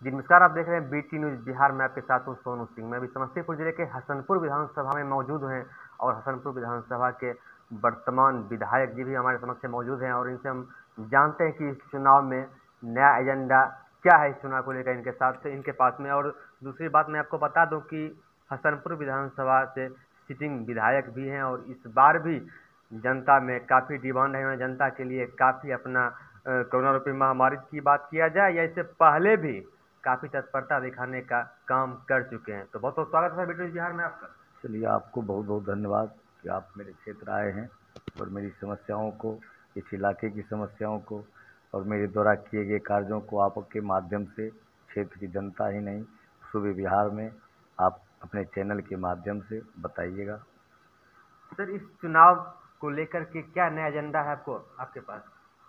जी नमस्कार, आप देख रहे हैं बीटी न्यूज़ बिहार में। आपके साथ हूँ सोनू सिंह। मैं अभी समस्तीपुर जिले के हसनपुर विधानसभा में मौजूद हैं और हसनपुर विधानसभा के वर्तमान विधायक जी भी हमारे समक्ष मौजूद हैं और इनसे हम जानते हैं कि इस चुनाव में नया एजेंडा क्या है, इस चुनाव को लेकर इनके साथ इनके पास में। और दूसरी बात मैं आपको बता दूं कि हसनपुर विधानसभा से सिटिंग विधायक भी हैं और इस बार भी जनता में काफ़ी डिमांड है। उन्होंने जनता के लिए काफ़ी अपना कोरोना रूपी महामारी की बात किया जाए या इससे पहले भी काफ़ी तत्परता दिखाने का काम कर चुके हैं। तो बहुत बहुत स्वागत है बीटी न्यूज़ बिहार में आपका। चलिए, आपको बहुत बहुत धन्यवाद कि आप मेरे क्षेत्र आए हैं और मेरी समस्याओं को, इस इलाके की समस्याओं को और मेरे द्वारा किए गए कार्यों को आपके माध्यम से क्षेत्र की जनता ही नहीं, पूरे बिहार में आप अपने चैनल के माध्यम से बताइएगा। सर, इस चुनाव को लेकर के क्या नया एजेंडा है आपको आपके पास?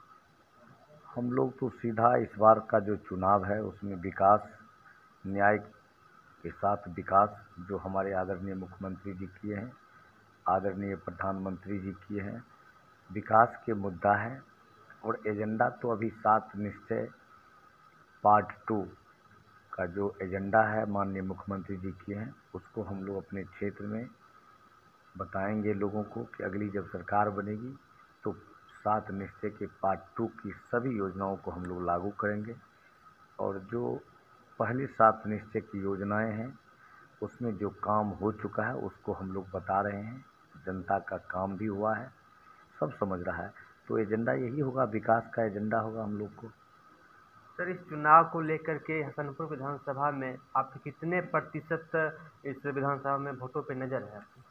हम लोग तो सीधा इस बार का जो चुनाव है उसमें विकास, न्याय के साथ विकास जो हमारे आदरणीय मुख्यमंत्री जी किए हैं, आदरणीय प्रधानमंत्री जी किए हैं, विकास के मुद्दा है। और एजेंडा तो अभी 7 निश्चय पार्ट 2 का जो एजेंडा है माननीय मुख्यमंत्री जी किए हैं, उसको हम लोग अपने क्षेत्र में बताएंगे लोगों को कि अगली जब सरकार बनेगी तो 7 निश्चय के पार्ट 2 की सभी योजनाओं को हम लोग लागू करेंगे। और जो पहले 7 निश्चय की योजनाएं हैं उसमें जो काम हो चुका है उसको हम लोग बता रहे हैं। जनता का काम भी हुआ है, सब समझ रहा है। तो एजेंडा यही होगा, विकास का एजेंडा होगा हम लोग को। सर, इस चुनाव को लेकर के हसनपुर विधानसभा में आपके कितने प्रतिशत इस विधानसभा में वोटों पे नज़र है आपकी?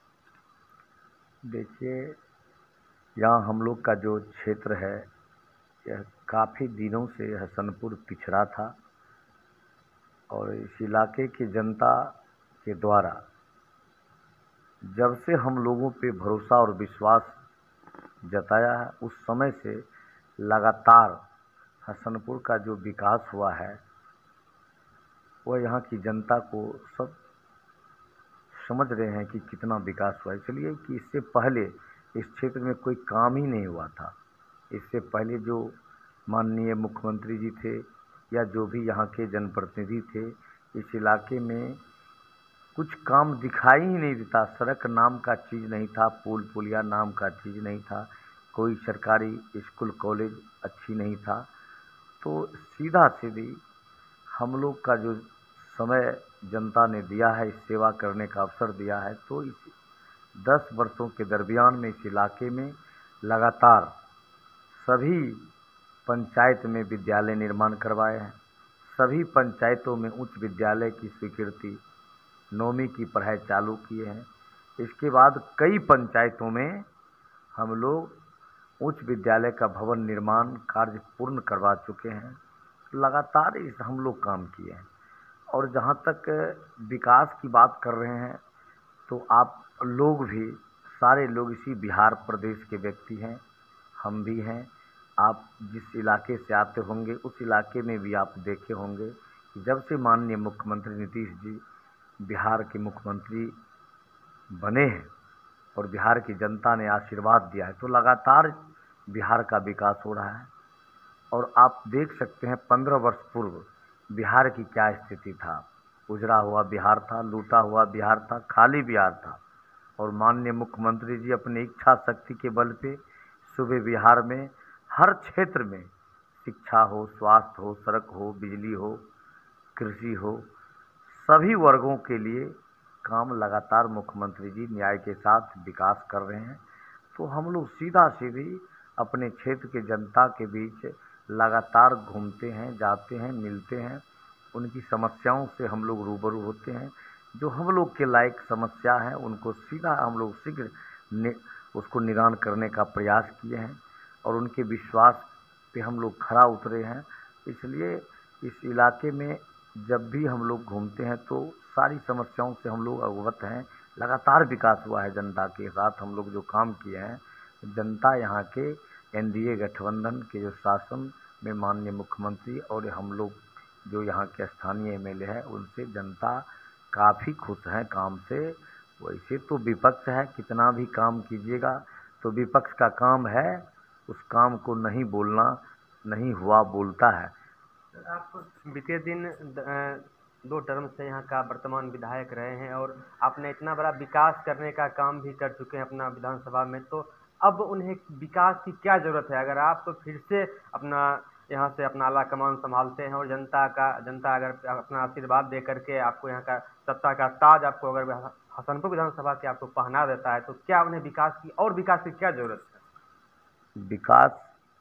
देखिए, यहाँ हम लोग का जो क्षेत्र है यह काफ़ी दिनों से हसनपुर पिछड़ा था और इस इलाके की जनता के द्वारा जब से हम लोगों पे भरोसा और विश्वास जताया है उस समय से लगातार हसनपुर का जो विकास हुआ है वह यहाँ की जनता को सब समझ रहे हैं कि कितना विकास हुआ है। इसलिए कि इससे पहले इस क्षेत्र में कोई काम ही नहीं हुआ था। इससे पहले जो माननीय मुख्यमंत्री जी थे या जो भी यहाँ के जनप्रतिनिधि थे, इस इलाके में कुछ काम दिखाई ही नहीं देता। सड़क नाम का चीज़ नहीं था, पुल पुलिया नाम का चीज़ नहीं था, कोई सरकारी स्कूल कॉलेज अच्छी नहीं था। तो सीधा सीधी हम लोग का जो समय जनता ने दिया है, इस सेवा करने का अवसर दिया है, तो इस 10 वर्षों के दरमियान में इस इलाके में लगातार सभी पंचायत में विद्यालय निर्माण करवाए हैं। सभी पंचायतों में उच्च विद्यालय की स्वीकृति, 9वीं की पढ़ाई चालू किए हैं। इसके बाद कई पंचायतों में हम लोग उच्च विद्यालय का भवन निर्माण कार्य पूर्ण करवा चुके हैं। लगातार इस हम लोग काम किए हैं। और जहाँ तक विकास की बात कर रहे हैं तो आप लोग भी, सारे लोग इसी बिहार प्रदेश के व्यक्ति हैं, हम भी हैं। आप जिस इलाके से आते होंगे उस इलाके में भी आप देखे होंगे कि जब से माननीय मुख्यमंत्री नीतीश जी बिहार के मुख्यमंत्री बने हैं और बिहार की जनता ने आशीर्वाद दिया है तो लगातार बिहार का विकास हो रहा है। और आप देख सकते हैं 15 वर्ष पूर्व बिहार की क्या स्थिति था। उजड़ा हुआ बिहार था, लूटा हुआ बिहार था, खाली बिहार था। और माननीय मुख्यमंत्री जी अपनी इच्छा शक्ति के बल पे सुबह बिहार में हर क्षेत्र में शिक्षा हो, स्वास्थ्य हो, सड़क हो, बिजली हो, कृषि हो, सभी वर्गों के लिए काम लगातार मुख्यमंत्री जी न्याय के साथ विकास कर रहे हैं। तो हम लोग सीधा सीधी अपने क्षेत्र के जनता के बीच लगातार घूमते हैं, जाते हैं, मिलते हैं, उनकी समस्याओं से हम लोग रूबरू होते हैं। जो हम लोग के लायक समस्या है उनको सीधा हम लोग शीघ्र उसको निदान करने का प्रयास किए हैं और उनके विश्वास पे हम लोग खरा उतरे हैं। इसलिए इस इलाके में जब भी हम लोग घूमते हैं तो सारी समस्याओं से हम लोग अवगत हैं। लगातार विकास हुआ है जनता के साथ। हम लोग जो काम किए हैं, जनता यहाँ के एनडीए गठबंधन के जो शासन में माननीय मुख्यमंत्री और हम लोग जो यहाँ के स्थानीय एमएलए हैं उनसे जनता काफ़ी खुश हैं काम से। वैसे तो विपक्ष है, कितना भी काम कीजिएगा तो विपक्ष का काम है उस काम को नहीं बोलना, नहीं हुआ बोलता है। आप बीते दिन 2 टर्म से यहाँ का वर्तमान विधायक रहे हैं और आपने इतना बड़ा विकास करने का काम भी कर चुके हैं अपना विधानसभा में, तो अब उन्हें विकास की क्या ज़रूरत है? अगर आप तो फिर से अपना यहाँ से अपना आला कमान संभालते हैं और जनता अगर अपना आशीर्वाद दे करके आपको यहाँ का सत्ता का ताज आपको अगर हसनपुर विधानसभा के आपको पहना देता है, तो क्या उन्हें विकास की क्या ज़रूरत है? विकास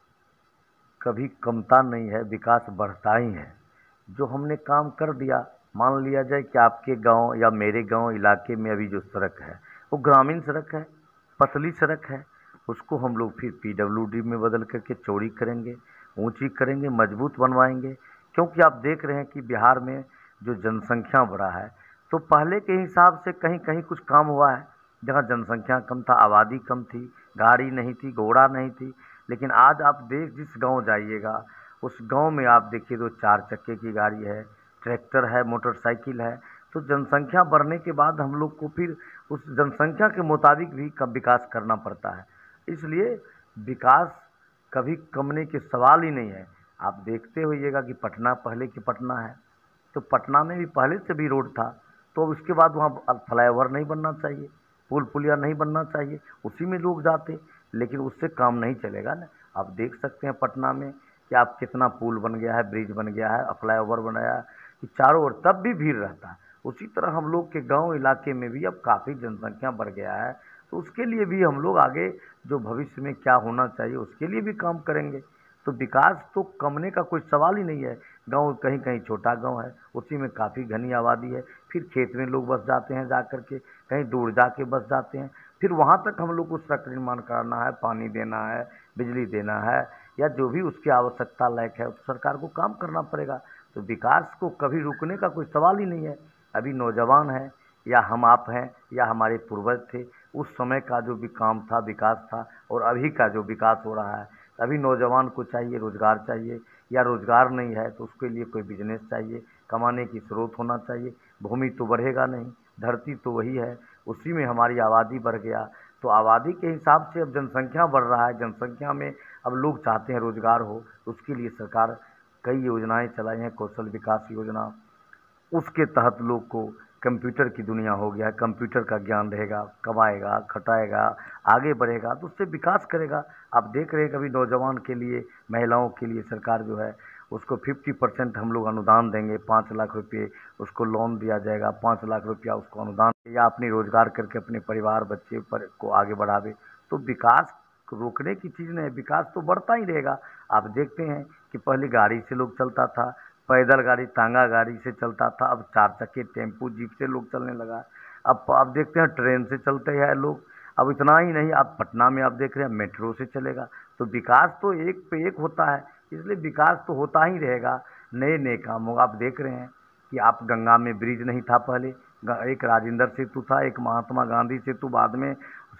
कभी कमता नहीं है, विकास बढ़ता ही है। जो हमने काम कर दिया, मान लिया जाए कि आपके गांव या मेरे गांव इलाके में अभी जो सड़क है वो ग्रामीण सड़क है, पतली सड़क है, उसको हम लोग फिर पीडब्ल्यूडी में बदल करके चौड़ी करेंगे, ऊंची करेंगे, मजबूत बनवाएंगे। क्योंकि आप देख रहे हैं कि बिहार में जो जनसंख्या बढ़ा है, तो पहले के हिसाब से कहीं कहीं कुछ काम हुआ है। जहाँ जनसंख्या कम था, आबादी कम थी, गाड़ी नहीं थी, घोड़ा नहीं थी, लेकिन आज आप जिस गांव जाइएगा उस गांव में आप देखिए तो 4 चक्के की गाड़ी है, ट्रैक्टर है, मोटरसाइकिल है। तो जनसंख्या बढ़ने के बाद हम लोग को फिर उस जनसंख्या के मुताबिक भी कब विकास करना पड़ता है। इसलिए विकास कभी कमने के सवाल ही नहीं है। आप देखते होइएगा कि पटना पहले की पटना है, तो पटना में भी पहले से भी रोड था, तो उसके बाद वहाँ फ्लाईओवर नहीं बनना चाहिए, पुल पुलिया नहीं बनना चाहिए, उसी में लोग जाते। लेकिन उससे काम नहीं चलेगा ना। आप देख सकते हैं पटना में कि आप कितना पुल बन गया है, ब्रिज बन गया है, फ्लाईओवर बनाया है कि चारों ओर तब भी भीड़ रहता है। उसी तरह हम लोग के गांव इलाके में भी अब काफ़ी जनसंख्या बढ़ गया है, तो उसके लिए भी हम लोग आगे जो भविष्य में क्या होना चाहिए उसके लिए भी काम करेंगे। तो विकास तो कमने का कोई सवाल ही नहीं है। गांव कहीं कहीं छोटा गांव है, उसी में काफ़ी घनी आबादी है, फिर खेत में लोग बस जाते हैं जा कर के, कहीं दूर जाके बस जाते हैं, फिर वहाँ तक हम लोग को सड़क निर्माण कराना है, पानी देना है, बिजली देना है, या जो भी उसकी आवश्यकता लायक है तो सरकार को काम करना पड़ेगा। तो विकास को कभी रुकने का कोई सवाल ही नहीं है। अभी नौजवान है या हम आप हैं या हमारे पूर्वज थे, उस समय का जो भी काम था, विकास था, और अभी का जो विकास हो रहा है, अभी नौजवान को चाहिए रोज़गार चाहिए, या रोज़गार नहीं है तो उसके लिए कोई बिजनेस चाहिए, कमाने की स्रोत होना चाहिए। भूमि तो बढ़ेगा नहीं, धरती तो वही है, उसी में हमारी आबादी बढ़ गया, तो आबादी के हिसाब से अब जनसंख्या बढ़ रहा है, जनसंख्या में अब लोग चाहते हैं रोज़गार हो, तो उसके लिए सरकार कई योजनाएं चलाई हैं, कौशल विकास योजना। उसके तहत लोग को कंप्यूटर की दुनिया हो गया है, कंप्यूटर का ज्ञान रहेगा, कमाएगा, खटाएगा, आगे बढ़ेगा, तो उससे विकास करेगा। आप देख रहे हैं कभी नौजवान के लिए, महिलाओं के लिए सरकार जो है उसको 50% हम लोग अनुदान देंगे, 5 लाख रुपये उसको लोन दिया जाएगा, 5 लाख रुपया उसको अनुदान, या अपनी रोजगार करके अपने परिवार बच्चे पर को आगे बढ़ावे। तो विकास रोकने की चीज़ नहीं है, विकास तो बढ़ता ही रहेगा। आप देखते हैं कि पहले गाड़ी से लोग चलता था, पैदल गाड़ी, तांगा गाड़ी से चलता था, अब 4 चक्के टेम्पू जीप से लोग चलने लगा। अब आप देखते हैं ट्रेन से चलते हैं लोग। अब इतना ही नहीं, आप पटना में आप देख रहे हैं मेट्रो से चलेगा। तो विकास तो एक पे एक होता है, इसलिए विकास तो होता ही रहेगा, नए नए काम होगा। आप देख रहे हैं कि आप गंगा में ब्रिज नहीं था पहले, एक राजेंद्र सेतु था, एक महात्मा गांधी सेतु बाद में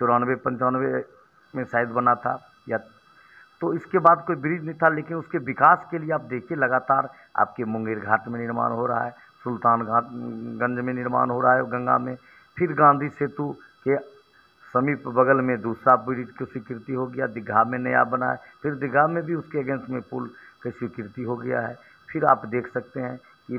94-95 में शायद बना था, या तो इसके बाद कोई ब्रिज नहीं था। लेकिन उसके विकास के लिए आप देखिए लगातार आपके मुंगेर घाट में निर्माण हो रहा है, सुल्तान घाट गंज में निर्माण हो रहा है गंगा में, फिर गांधी सेतु के समीप बगल में दूसरा ब्रिज की स्वीकृति हो गया, दीघा में नया बना है, फिर दीघा में भी उसके अगेंस्ट में पुल की स्वीकृति हो गया है। फिर आप देख सकते हैं कि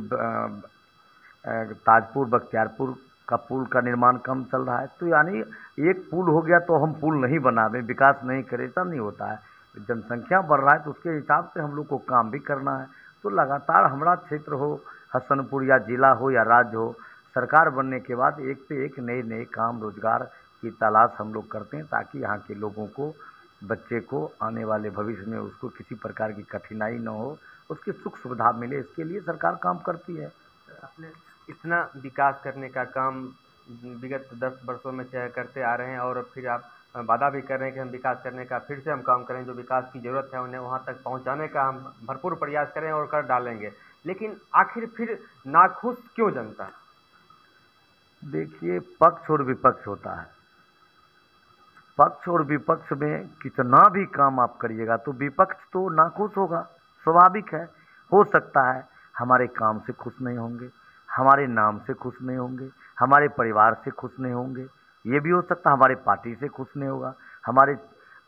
ताजपुर बख्तियारपुर का पुल का निर्माण कम चल रहा है। तो यानी एक पुल हो गया तो हम पुल नहीं बना दें, विकास नहीं करें, ऐसा नहीं होता है। जनसंख्या बढ़ रहा है तो उसके हिसाब से हम लोग को काम भी करना है। तो लगातार हमारा क्षेत्र हो, हसनपुर या जिला हो या राज्य हो, सरकार बनने के बाद एक पे एक नए नए काम रोजगार की तलाश हम लोग करते हैं, ताकि यहाँ के लोगों को, बच्चे को आने वाले भविष्य में उसको किसी प्रकार की कठिनाई न हो, उसकी सुख सुविधा मिले, इसके लिए सरकार काम करती है। आपने इतना विकास करने का काम विगत 10 वर्षों में से करते आ रहे हैं और फिर आप वादा भी कर रहे हैं कि हम विकास करने का फिर से हम काम करें, जो विकास की ज़रूरत है उन्हें वहाँ तक पहुँचाने का हम भरपूर प्रयास करें और कर डालेंगे। लेकिन आखिर फिर नाखुश क्यों जनता? देखिए, पक्ष और विपक्ष होता है। पक्ष और विपक्ष में कितना भी काम आप करिएगा तो विपक्ष तो नाखुश होगा, स्वाभाविक है। हो सकता है हमारे काम से खुश नहीं होंगे, हमारे नाम से खुश नहीं होंगे, हमारे परिवार से खुश नहीं होंगे, ये भी हो सकता है हमारे पार्टी से खुश नहीं होगा, हमारे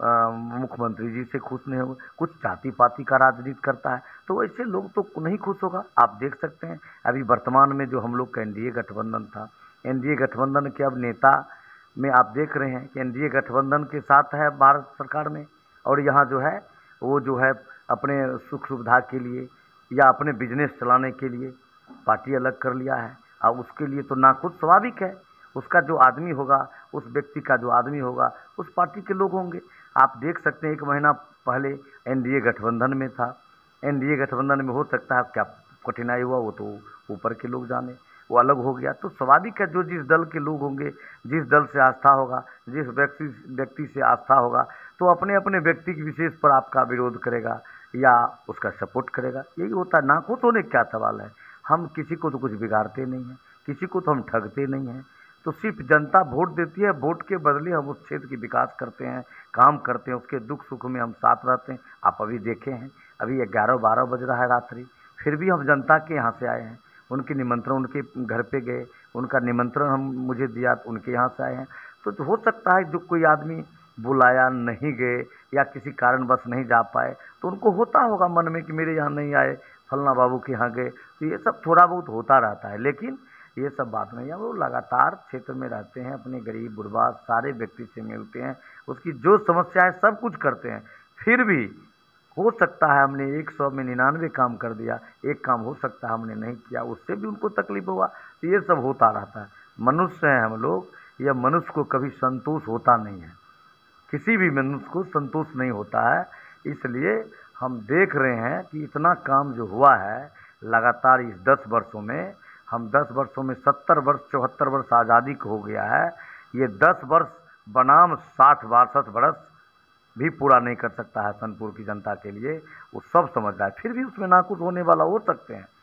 मुख्यमंत्री जी से खुश नहीं होगा, कुछ जाति पाति का राजनीति करता है, तो ऐसे लोग तो नहीं खुश होगा। आप देख सकते हैं अभी वर्तमान में जो हम लोग का एनडीए गठबंधन था, एनडीए गठबंधन के अब नेता में आप देख रहे हैं कि एनडीए गठबंधन के साथ है भारत सरकार में, और यहाँ जो है वो जो है अपने सुख सुविधा के लिए या अपने बिजनेस चलाने के लिए पार्टी अलग कर लिया है। अब उसके लिए तो नाखुश स्वाभाविक है, उसका जो आदमी होगा, उस व्यक्ति का जो आदमी होगा, उस पार्टी के लोग होंगे। आप देख सकते हैं 1 महीना पहले एनडीए गठबंधन में था, एनडीए गठबंधन में हो सकता है क्या कठिनाई हुआ वो तो ऊपर के लोग जाने, वो अलग हो गया। तो स्वाभाविक है जो जिस दल के लोग होंगे, जिस दल से आस्था होगा, जिस व्यक्ति से आस्था होगा, तो अपने अपने व्यक्ति की विशेष पर आपका विरोध करेगा या उसका सपोर्ट करेगा, यही होता है। नाखुश होने का क्या सवाल है। हम किसी को तो कुछ बिगाड़ते नहीं हैं, किसी को तो हम ठगते नहीं हैं, तो सिर्फ जनता वोट देती है, वोट के बदले हम उस क्षेत्र की विकास करते हैं, काम करते हैं, उसके दुख सुख में हम साथ रहते हैं। आप अभी देखे हैं, अभी 11-12 बज रहा है रात्रि, फिर भी हम जनता के यहाँ से आए हैं, उनके निमंत्रण, उनके घर पे गए, उनका निमंत्रण हम मुझे दिया तो उनके यहाँ से आए हैं। तो हो सकता है जो कोई आदमी बुलाया नहीं गए या किसी कारणवश नहीं जा पाए, तो उनको होता होगा मन में कि मेरे यहाँ नहीं आए, फलना बाबू के यहाँ गए, तो ये सब थोड़ा बहुत होता रहता है। लेकिन ये सब बात नहीं है, वो लगातार क्षेत्र में रहते हैं, अपने गरीब बुढ़वा सारे व्यक्ति से मिलते हैं, उसकी जो समस्या है सब कुछ करते हैं। फिर भी हो सकता है हमने 100 में 99 काम कर दिया, एक काम हो सकता है हमने नहीं किया, उससे भी उनको तकलीफ हुआ, तो ये सब होता रहता है। मनुष्य हैं हम लोग, यह मनुष्य को कभी संतोष होता नहीं है, किसी भी मनुष्य को संतोष नहीं होता है। इसलिए हम देख रहे हैं कि इतना काम जो हुआ है लगातार इस 10 वर्षों में, हम 10 वर्षों में 70 वर्ष 74 वर्ष आज़ादी को हो गया है, ये 10 वर्ष बनाम 60-62 वर्ष भी पूरा नहीं कर सकता है हसनपुर की जनता के लिए, वो सब समझ रहा है। फिर भी उसमें नाखुश होने वाला हो सकते हैं।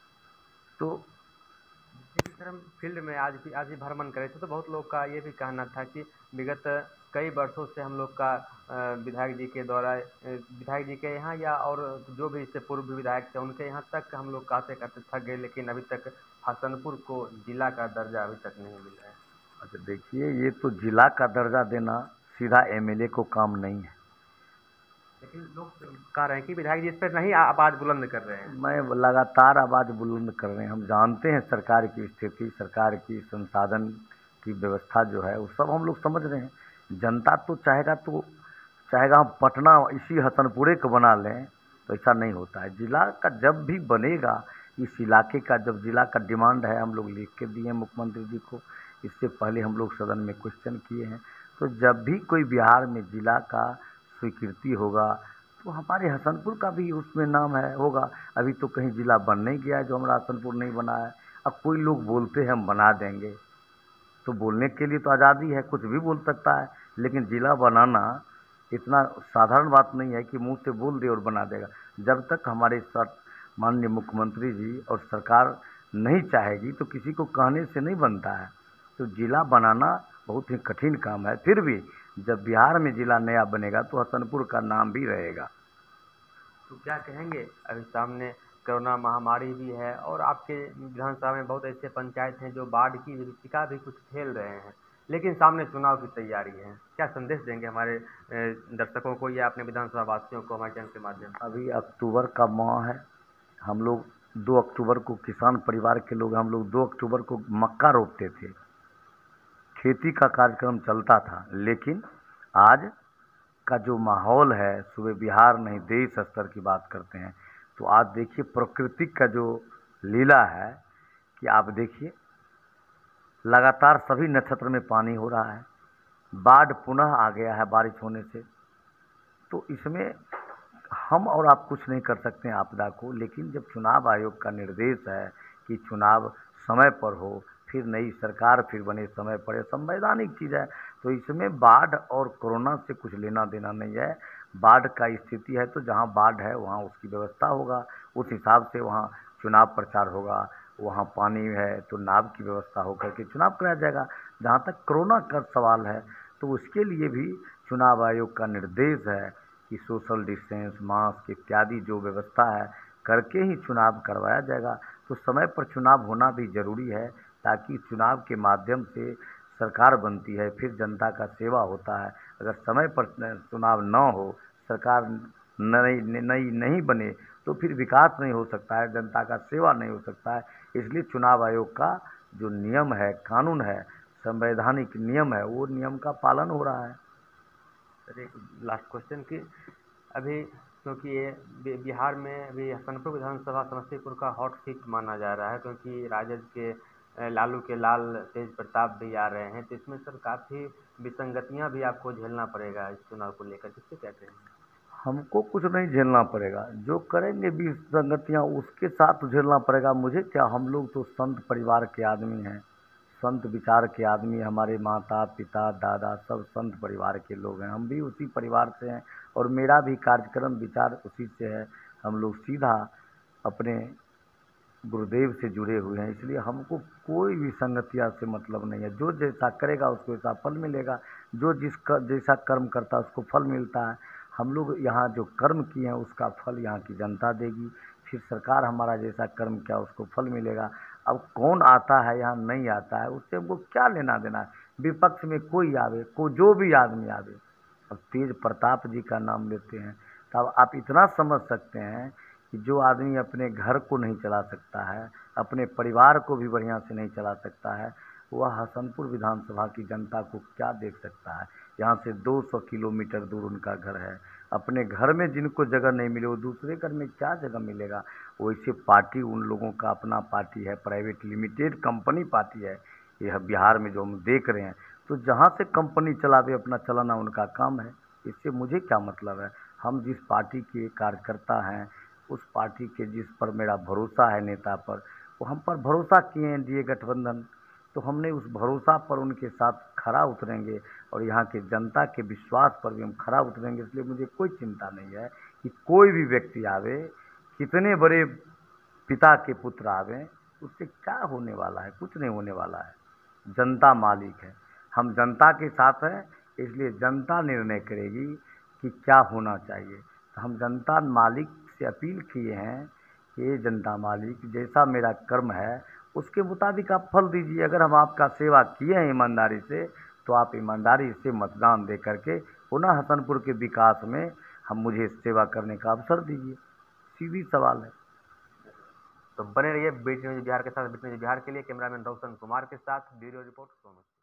तो सर हम फील्ड में आज ही भ्रमण करे थे, तो बहुत लोग का ये भी कहना था कि विगत कई वर्षों से हम लोग का विधायक जी के द्वारा विधायक जी के यहाँ या और जो भी इससे पूर्व विधायक थे उनके यहाँ तक हम लोग काते काते थक गए, लेकिन अभी तक हसनपुर को जिला का दर्जा अभी तक नहीं मिला है। अच्छा देखिए, ये तो जिला का दर्जा देना सीधा एमएलए को काम नहीं है, लेकिन लोग कह रहे हैं कि विधायक जी इस पर नहीं आवाज़ बुलंद कर रहे हैं। मैं लगातार आवाज़ बुलंद कर रहे हैं। हम जानते हैं सरकार की स्थिति, सरकार की संसाधन की व्यवस्था जो है वो सब हम लोग समझ रहे हैं। जनता तो चाहेगा हम पटना इसी हसनपुरे को बना लें, तो ऐसा नहीं होता है। जिला का जब भी बनेगा, इस इलाके का जब जिला का डिमांड है, हम लोग लिख के दिए मुख्यमंत्री जी को, इससे पहले हम लोग सदन में क्वेश्चन किए हैं। तो जब भी कोई बिहार में जिला का स्वीकृति होगा तो हमारे हसनपुर का भी उसमें नाम है होगा। अभी तो कहीं जिला बन नहीं गया है, जो हमारा हसनपुर नहीं बना है। अब कोई लोग बोलते हैं हम बना देंगे, तो बोलने के लिए तो आज़ादी है, कुछ भी बोल सकता है, लेकिन जिला बनाना इतना साधारण बात नहीं है कि मुंह से बोल दे और बना देगा। जब तक हमारे साथ माननीय मुख्यमंत्री जी और सरकार नहीं चाहेगी तो किसी को कहने से नहीं बनता है। तो जिला बनाना बहुत ही कठिन काम है। फिर भी जब बिहार में जिला नया बनेगा तो हसनपुर का नाम भी रहेगा। तो क्या कहेंगे, अभी सामने कोरोना महामारी भी है और आपके विधानसभा में बहुत ऐसे पंचायत हैं जो बाढ़ की विभीषिका भी कुछ झेल रहे हैं, लेकिन सामने चुनाव की तैयारी है। क्या संदेश देंगे हमारे दर्शकों को या अपने विधानसभा वासियों को हमारे चैनल के माध्यम से? अभी अक्टूबर का माह है, हम लोग 2 अक्टूबर को किसान परिवार के लोग हम लोग 2 अक्टूबर को मक्का रोपते थे, खेती का कार्यक्रम चलता था। लेकिन आज का जो माहौल है, सुबह बिहार नहीं देश स्तर की बात करते हैं, तो आज देखिए प्रकृति का जो लीला है कि आप देखिए लगातार सभी नक्षत्र में पानी हो रहा है, बाढ़ पुनः आ गया है बारिश होने से। तो इसमें हम और आप कुछ नहीं कर सकते हैं आपदा को, लेकिन जब चुनाव आयोग का निर्देश है कि चुनाव समय पर हो, फिर नई सरकार फिर बने समय पर, संवैधानिक चीज़ है, तो इसमें बाढ़ और कोरोना से कुछ लेना देना नहीं है। बाढ़ का स्थिति है तो जहाँ बाढ़ है वहाँ उसकी व्यवस्था होगा, उस हिसाब से वहाँ चुनाव प्रचार होगा। वहाँ पानी है तो नाव की व्यवस्था होकर के चुनाव कराया जाएगा। जहाँ तक कोरोना का सवाल है तो उसके लिए भी चुनाव आयोग का निर्देश है कि सोशल डिस्टेंस, मास्क इत्यादि जो व्यवस्था है करके ही चुनाव करवाया जाएगा। तो समय पर चुनाव होना भी ज़रूरी है ताकि चुनाव के माध्यम से सरकार बनती है, फिर जनता का सेवा होता है। अगर समय पर चुनाव न हो, सरकार नई नहीं बने, तो फिर विकास नहीं हो सकता है, जनता का सेवा नहीं हो सकता है। इसलिए चुनाव आयोग का जो नियम है, कानून है, संवैधानिक नियम है, वो नियम का पालन हो रहा है। सर एक लास्ट क्वेश्चन कि अभी क्योंकि ये बिहार में अभी हसनपुर विधानसभा समस्तीपुर का हॉट सीट माना जा रहा है, क्योंकि राजद के लालू के लाल तेज प्रताप भी आ रहे हैं, तो इसमें सर काफ़ी विसंगतियां भी आपको झेलना पड़ेगा इस चुनाव को लेकर, जिससे क्या कहेंगे? हमको कुछ नहीं झेलना पड़ेगा, जो करेंगे विसंगतियाँ उसके साथ झेलना पड़ेगा। मुझे क्या, हम लोग तो संत परिवार के आदमी हैं, संत विचार के आदमी। हमारे माता पिता दादा सब संत परिवार के लोग हैं, हम भी उसी परिवार से हैं और मेरा भी कार्यक्रम विचार उसी से है। हम लोग सीधा अपने गुरुदेव से जुड़े हुए हैं, इसलिए हमको कोई विसंगतियाँ से मतलब नहीं है। जो जैसा करेगा उसको वैसा फल मिलेगा, जो जैसा कर्म करता है उसको फल मिलता है। हम लोग यहाँ जो कर्म किए हैं उसका फल यहाँ की जनता देगी, फिर सरकार हमारा जैसा कर्म किया उसको फल मिलेगा। अब कौन आता है यहाँ नहीं आता है, उससे हमको क्या लेना देना है। विपक्ष में कोई आवे, जो भी आदमी आवे। अब तेज प्रताप जी का नाम लेते हैं, तब आप इतना समझ सकते हैं कि जो आदमी अपने घर को नहीं चला सकता है, अपने परिवार को भी बढ़िया से नहीं चला सकता है, वह हसनपुर विधानसभा की जनता को क्या देख सकता है। यहाँ से 200 किलोमीटर दूर उनका घर है। अपने घर में जिनको जगह नहीं मिले, वो दूसरे घर में क्या जगह मिलेगा। वैसे पार्टी उन लोगों का अपना पार्टी है, प्राइवेट लिमिटेड कंपनी पार्टी है यह बिहार में जो हम देख रहे हैं। तो जहाँ से कंपनी चलावे, अपना चलाना उनका काम है, इससे मुझे क्या मतलब है। हम जिस पार्टी के कार्यकर्ता हैं, उस पार्टी के जिस पर मेरा भरोसा है, नेता पर, वो हम पर भरोसा किए हैं एनडीए गठबंधन, तो हमने उस भरोसा पर उनके साथ खरा उतरेंगे और यहाँ के जनता के विश्वास पर भी हम खरा उतरेंगे। इसलिए मुझे कोई चिंता नहीं है कि कोई भी व्यक्ति आवे, कितने बड़े पिता के पुत्र आवे, उससे क्या होने वाला है, कुछ नहीं होने वाला है। जनता मालिक है, हम जनता के साथ हैं, इसलिए जनता निर्णय करेगी कि क्या होना चाहिए। तो हम जनता मालिक से अपील किए हैं कि ये जनता मालिक, जैसा मेरा कर्म है उसके मुताबिक आप फल दीजिए। अगर हम आपका सेवा किए हैं ईमानदारी से, तो आप ईमानदारी से मतदान दे करके पुनः हसनपुर के विकास में हम मुझे सेवा करने का अवसर दीजिए। सीधी सवाल है। तो बने रहिए बीट न्यूज बिहार के साथ। बीट न्यूज बिहार के लिए कैमरामैन रोशन कुमार के साथ ब्यूरो रिपोर्ट सोनू।